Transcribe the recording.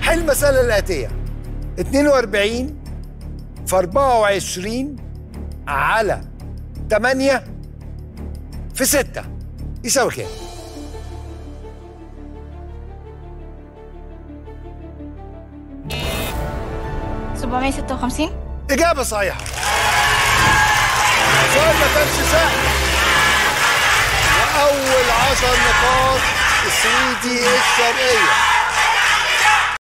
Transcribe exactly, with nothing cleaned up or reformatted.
حل المسألة الآتية: اتنين وأربعين في أربعة وعشرين على تمانية في ستة يساوي كام؟ سبعمية ستة وخمسين. إجابة صحيحة. السؤال ما كانش سهل. وأول عشر نقاط السويدي الشرقية.